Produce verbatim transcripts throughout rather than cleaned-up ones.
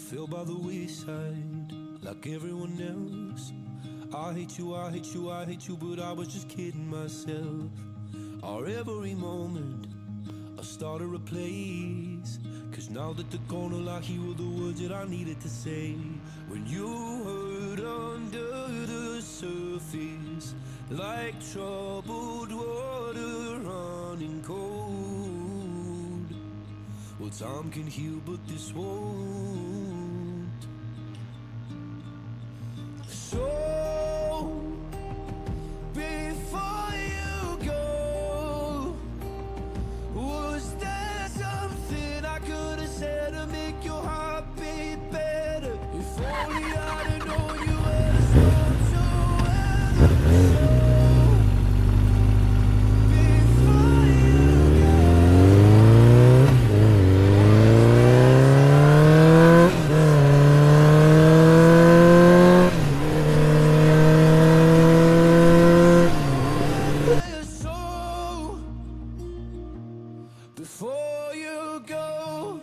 fell by the wayside like everyone else. I hate you, I hate you, I hate you, but I was just kidding myself. Our every moment I started a place, cause now that they're gone, all I hear were the words that I needed to say. When you hurt under the surface, like troubled water running cold. Well, time can heal, but this won't. So before you go, was there something I could have said to make your heart beat better? If only I'd have known you were the storm to weather. Before you Before you go,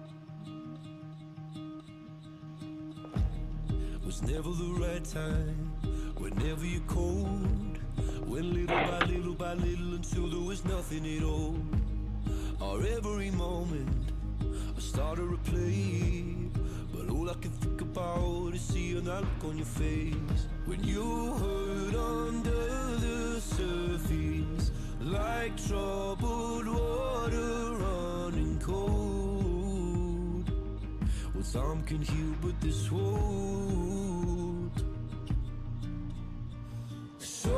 was never the right time, whenever you're cold. Went little by little by little until there was nothing at all. Our every moment I started to play, but all I can think about is seeing that look on your face. When you hurt under the surface, like troubled water running cold. Well, time can heal, but this won't. So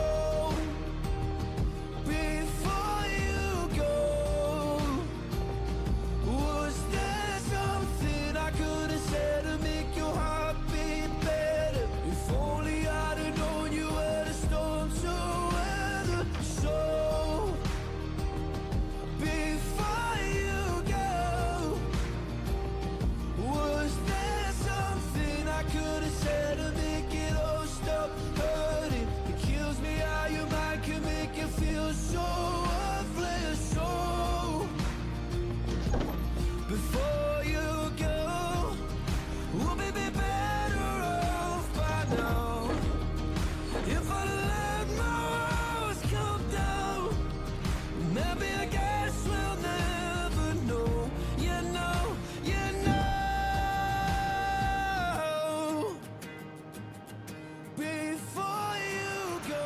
before you go, was there something I could have said to make your heart beat better? If only I'd have known you were the storm to weather. So before you go, was there something I could have said to make it all stop hurting? It kills me how your mind can make you feel so worthless. So before you go, we'll be better off by now. If I let my walls come down, maybe I guess we'll never know. You know, you know. Before you go,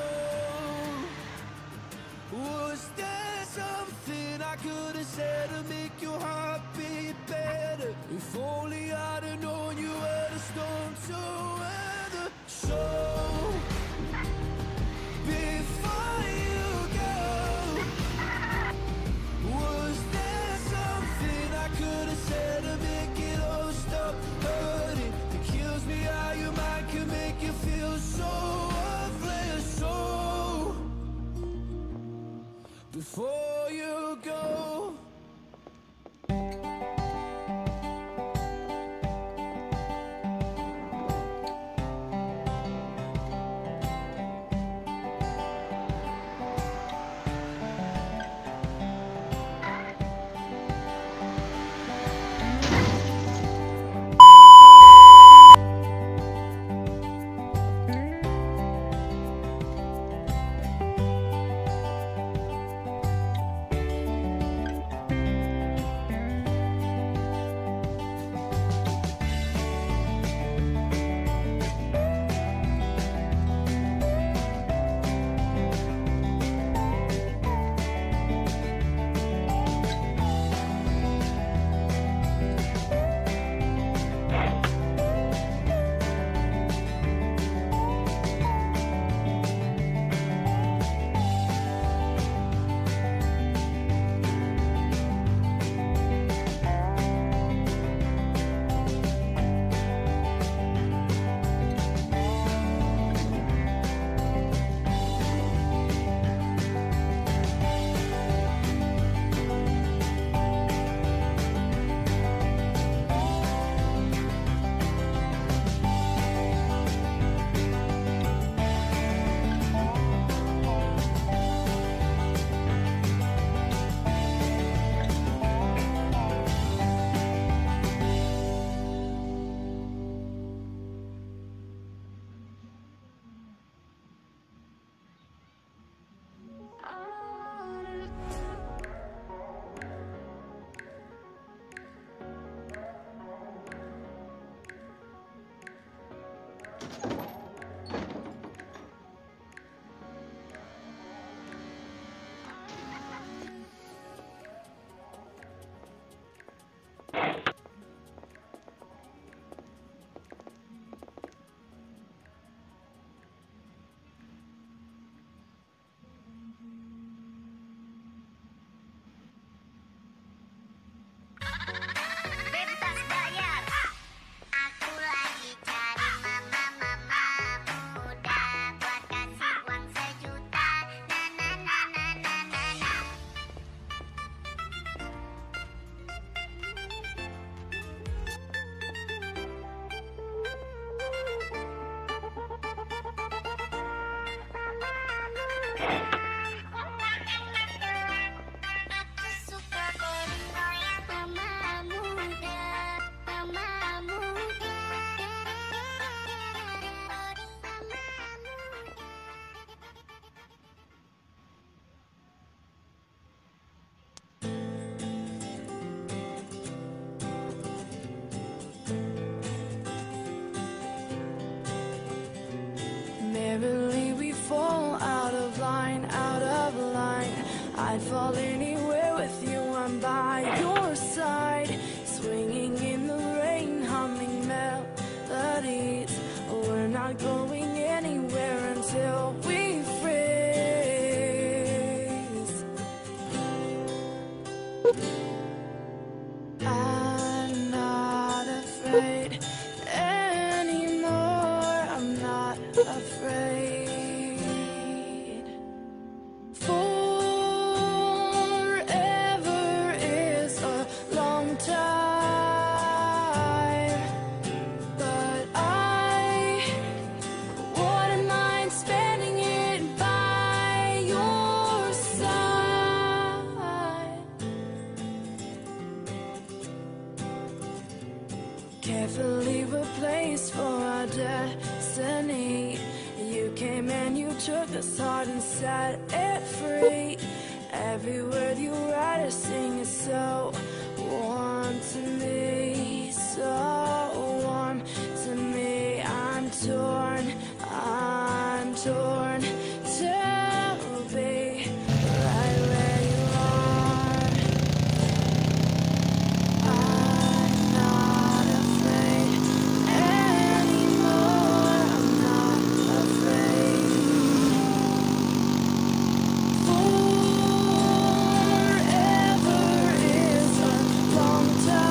was there something I could have said to make your heart beat better? If only I'd have known you were the storm to weather. So before you go, was there something I could have said to make it all stop hurting? It kills me how your mind can make you feel so worthless. So before you go. I'd fall anywhere with you, I'm by your side, swinging in the rain, humming melodies. We're not going anywhere until we freeze. I'm not afraid anymore, I'm not afraid. Forever is a long time, but I wouldn't mind spending it by your side. Carefully replaced for our destiny. You came and you took this heart and set it free. Every word you write or sing is so warm to me, so warm to me. I'm torn, I'm torn. Tell me right where you are. I'm not afraid anymore, I'm not afraid. Forever is a long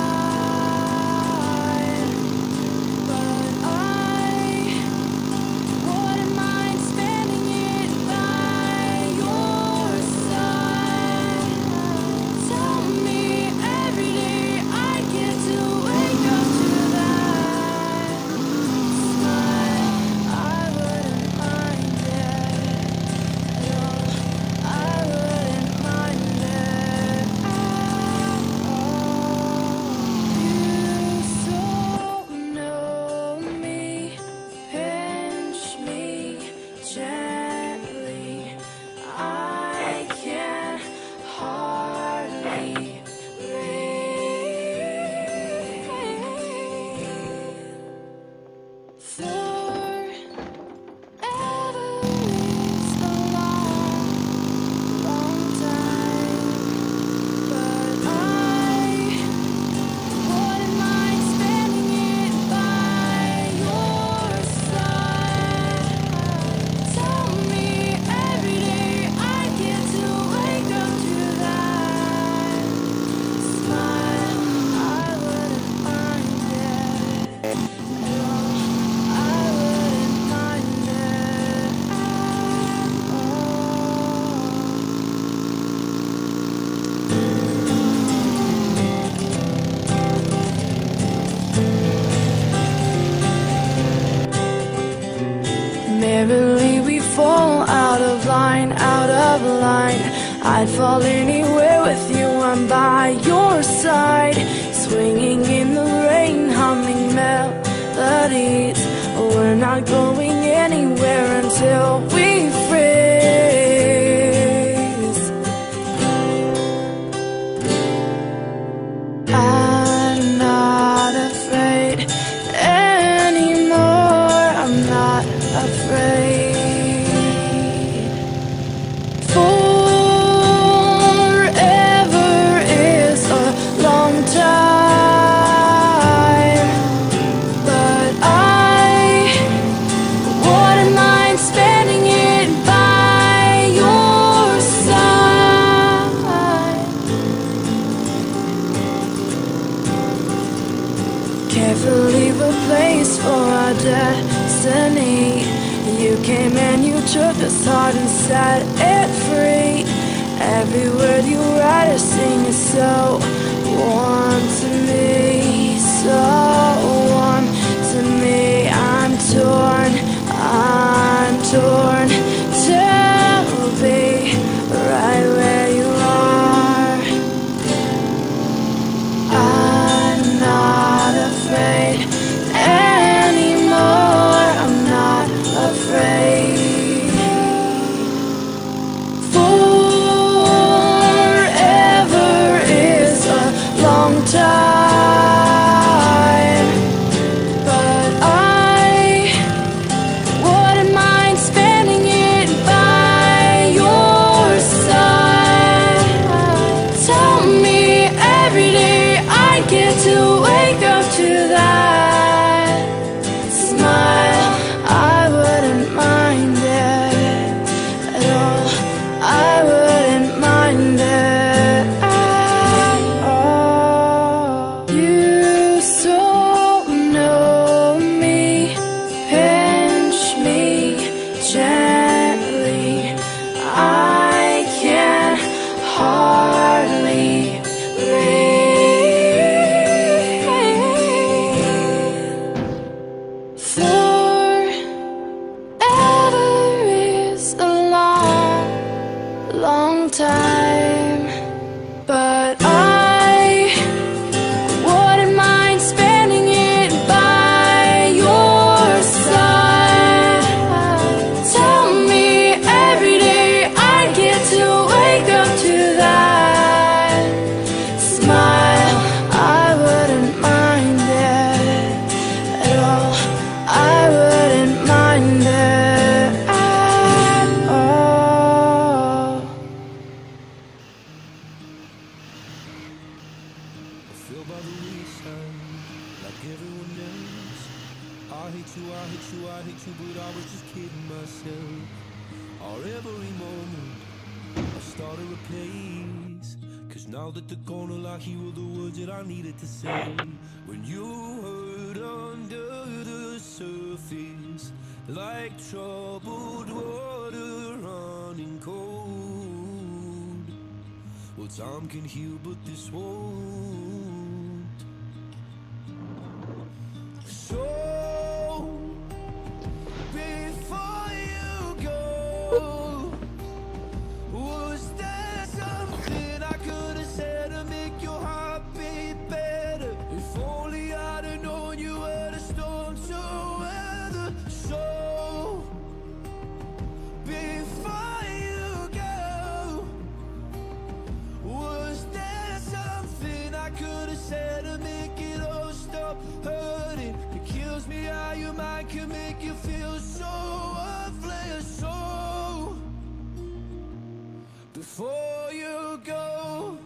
time, but I wouldn't mind spending it by your side. Tell me every day I get to wake up to that smile. I wouldn't mind it at all. I wouldn't mind it at all. You so know me. Pinch me gently. I can hardly breathe. Forever is a long, long time, but I wouldn't mind spending it by your side. Tell me every day I get to wake up to that smile. I wouldn't mind it at all. I wouldn't mind it at all. Merrily we fall out of line, out of line. I'd fall anywhere with you, I'm by your side, swinging in the rain, humming melodies. We're not going anywhere until we freeze. I'm not afraid anymore, I'm not afraid. Forever is a long time, but I wouldn't mind spending it by your side. Carefully replaced for our destiny. You came and you took this heart and set it free. Every word you write or sing is so warm to me, so warm to me. I'm torn, I'm torn. Tell me right where you are. I'm not afraid anymore, I'm not afraid. Forever is long time, but I wouldn't mind spending it by your side. Tell me every day I get to wake up to that smile. I wouldn't mind it at all. I wouldn't mind it at all. I feel by the wayside, like everyone else. I hate you, I hate you, I hate you, but I was just kidding myself. Our every moment I started a place, cause now that they're gone, all I hear were the words that I needed to say. When you hurt under the surface, like troubled water running cold. Well, time can heal, but this won't. So, before you go, was there something I could have said to make your heart beat better? If only I'd have known you were the storm to weather. So, before you go, was there something I could have said to make it all stop hurting? It kills me how your mind can make you feel so worthless. So, before you go,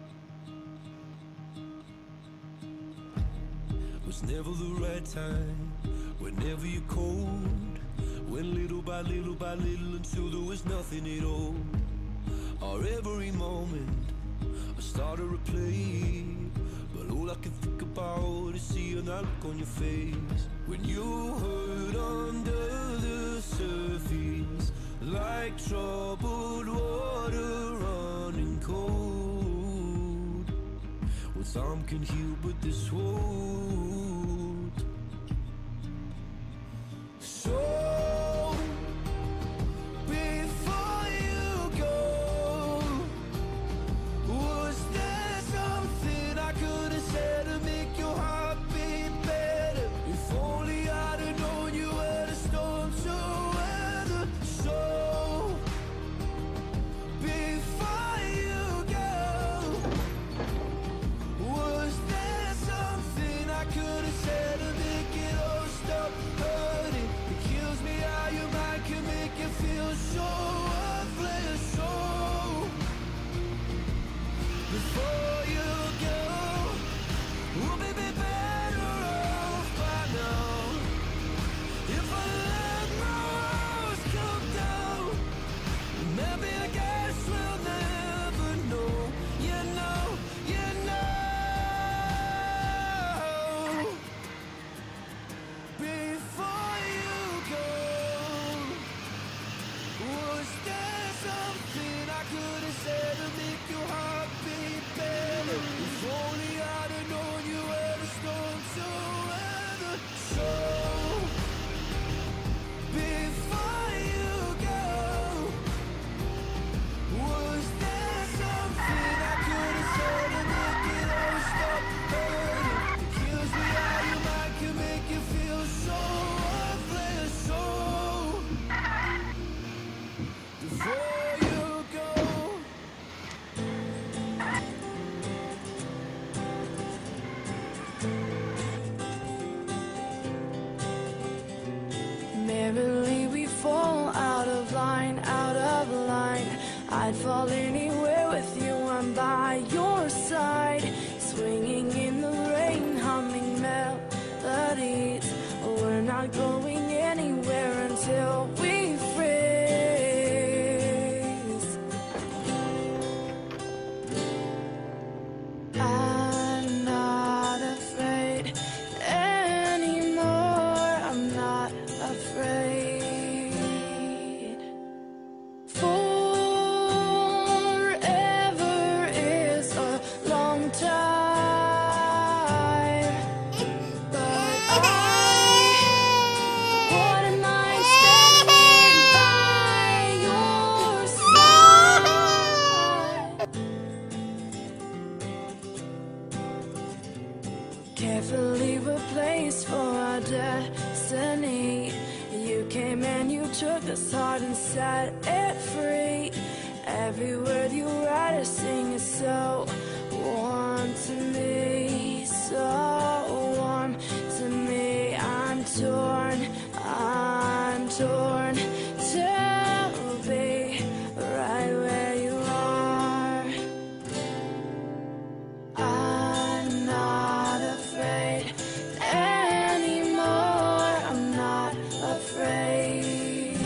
was never the right time, whenever you're cold. Went little by little by little until there was nothing at all. Our every moment I started to play, but all I can think about is seeing that look on your face. When you hurt under the surface, like troubled water running cold. Well, time can heal, but this won't. So, before you go, was there something I could have said to make your heart beat better? If only I'd have known you were the storm to weather. So, before you go, was there something I could have said to make it all stop hurting? It kills me how your mind can make you feel so worthless. So, before you go, we'll be better off by now. If I let my walls come down, maybe I guess we'll never know. You know, you know. Before you go, was there something I could have said to make your heart beat better? If only I'd have known you were the storm to weather. So, before you go, was there something I could have said to make it all stop hurting? It kills me how your mind can make you feel so worthless. So, before you go, Merrily we fall out of line, out of line. I'd fall anywhere with you, I'm by your side. Swinging in the rain, humming melodies. We're not going anywhere until we freeze. I'm not afraid anymore, I'm not afraid. Forever place for our destiny. You came and you took this heart and set it free. Every word you write or sing is so warm to me, so warm to me. I'm torn, I'm torn to be right where you are. I'm not afraid anymore, I'm not afraid.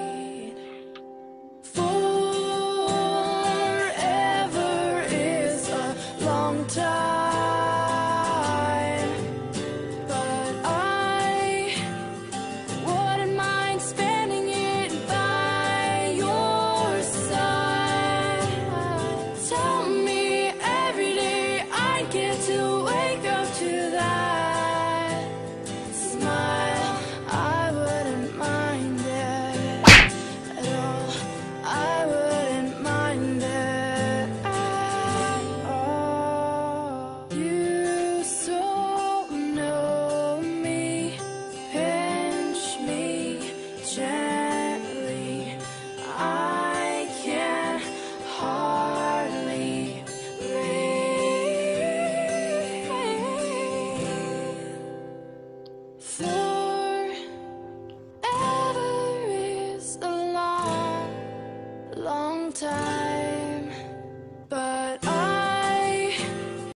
Forever is a long time, but I wouldn't mind spending it by your side. Tell me every day I get to wake up to that smile. I wouldn't mind it at all, I wouldn't mind it at all. You so know me, pinch me gently, I can hardly breathe. Forever is a long, long time.